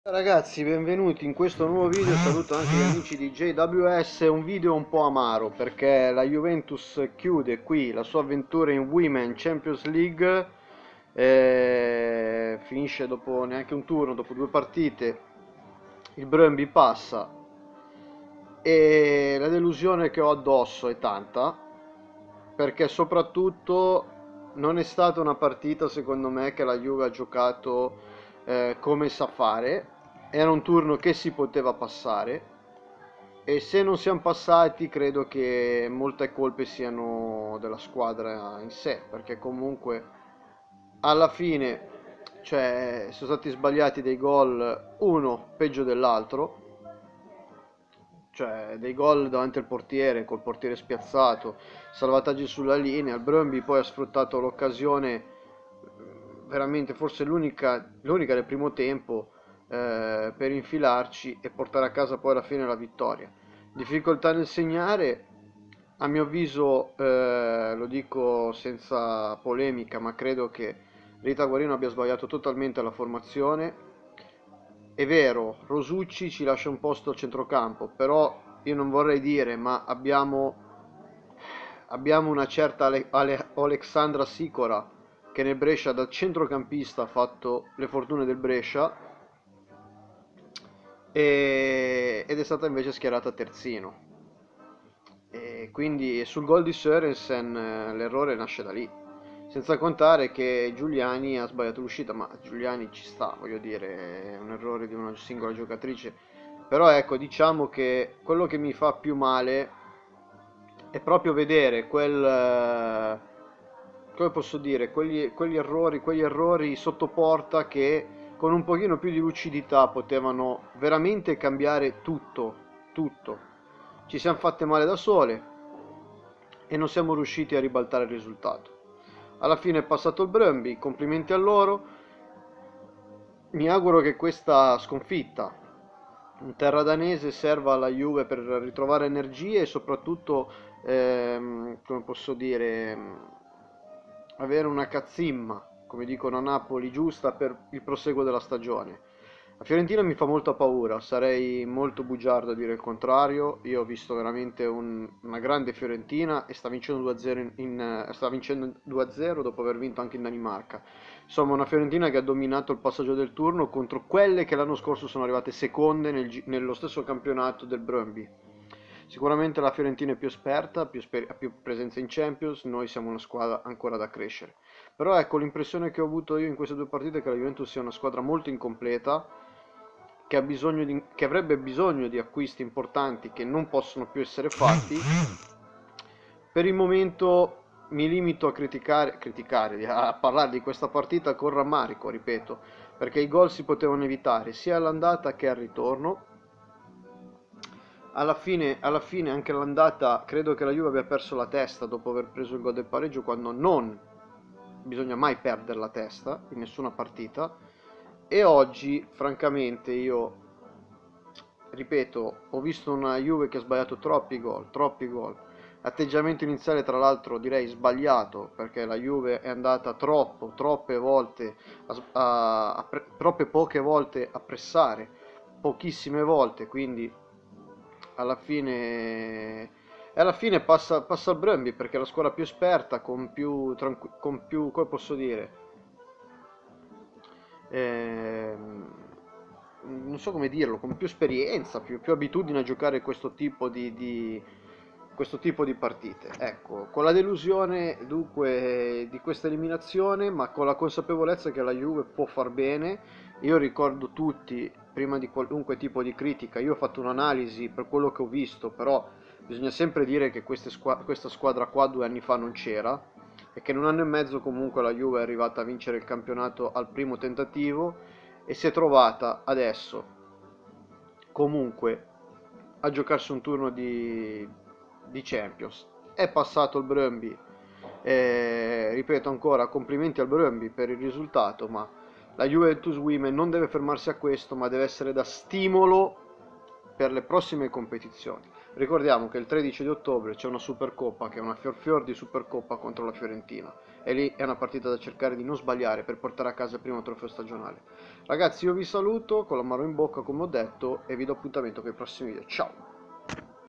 Ragazzi, benvenuti in questo nuovo video. Saluto anche gli amici di JWS. È un video un po' amaro perché la Juventus chiude qui la sua avventura in Women Champions League, finisce dopo neanche un turno, dopo due partite. Il Brøndby passa e la delusione che ho addosso è tanta, perché soprattutto non è stata una partita, secondo me, che la Juve ha giocato come sa fare. Era un turno che si poteva passare, e se non siamo passati credo che molte colpe siano della squadra in sé, perché comunque alla fine, cioè, sono stati sbagliati dei gol, uno peggio dell'altro, cioè dei gol davanti al portiere, col portiere spiazzato, salvataggi sulla linea. Il Brøndby poi ha sfruttato l'occasione, veramente forse l'unica del primo tempo, per infilarci e portare a casa poi alla fine la vittoria. Difficoltà nel segnare, a mio avviso, lo dico senza polemica, ma credo che Rita Guarino abbia sbagliato totalmente la formazione. È vero, Rosucci ci lascia un posto al centrocampo, però io non vorrei dire, ma abbiamo una certa Alexandra Sicora, che nel Brescia da centrocampista ha fatto le fortune del Brescia, ed è stata invece schierata terzino. E quindi sul gol di Sørensen, l'errore nasce da lì. Senza contare che Giuliani ha sbagliato l'uscita, ma Giuliani ci sta, voglio dire, è un errore di una singola giocatrice. Però ecco, diciamo che quello che mi fa più male è proprio vedere come posso dire, quegli errori sotto porta, che con un pochino più di lucidità potevano veramente cambiare tutto, tutto. Ci siamo fatte male da sole e non siamo riusciti a ribaltare il risultato. Alla fine è passato il Brøndby, complimenti a loro. Mi auguro che questa sconfitta in terra danese serva alla Juve per ritrovare energie e soprattutto, come posso dire, avere una cazzimma, come dicono a Napoli, giusta per il proseguo della stagione. La Fiorentina mi fa molta paura, sarei molto bugiardo a dire il contrario. Io ho visto veramente una grande Fiorentina, e sta vincendo 2-0 sta vincendo 2-0 dopo aver vinto anche in Danimarca. Insomma, una Fiorentina che ha dominato il passaggio del turno contro quelle che l'anno scorso sono arrivate seconde nello stesso campionato del Brøndby. Sicuramente la Fiorentina è più esperta, ha più presenza in Champions. Noi siamo una squadra ancora da crescere. Però ecco, l'impressione che ho avuto io in queste due partite è che la Juventus sia una squadra molto incompleta, che avrebbe bisogno di acquisti importanti che non possono più essere fatti. Per il momento mi limito a a parlare di questa partita con rammarico, ripeto, perché i gol si potevano evitare sia all'andata che al ritorno. Alla fine anche all'andata credo che la Juve abbia perso la testa dopo aver preso il gol del pareggio, quando non bisogna mai perdere la testa in nessuna partita. E oggi, francamente, io ripeto, ho visto una Juve che ha sbagliato troppi gol, troppi gol. Atteggiamento iniziale, tra l'altro, direi sbagliato, perché la Juve è andata troppe volte, troppe poche volte a pressare, pochissime volte, quindi alla fine, passa il Brøndby, perché è la squadra più esperta, con più, come posso dire, non so come dirlo, con più esperienza, più abitudine a giocare questo tipo di partite. Ecco, con la delusione dunque di questa eliminazione, ma con la consapevolezza che la Juve può far bene. Io ricordo tutti, prima di qualunque tipo di critica, io ho fatto un'analisi per quello che ho visto, però bisogna sempre dire che questa squadra qua 2 anni fa non c'era, e che in un anno e mezzo comunque la Juve è arrivata a vincere il campionato al primo tentativo, e si è trovata adesso comunque a giocarsi un turno di Champions. È passato il Brøndby, ripeto ancora, complimenti al Brøndby per il risultato, ma la Juventus Women non deve fermarsi a questo, ma deve essere da stimolo per le prossime competizioni. Ricordiamo che il 13 di ottobre c'è una Supercoppa, che è una fior di Supercoppa contro la Fiorentina, e lì è una partita da cercare di non sbagliare per portare a casa il primo trofeo stagionale. Ragazzi, io vi saluto con l'amaro in bocca come ho detto e vi do appuntamento con i prossimi video. Ciao!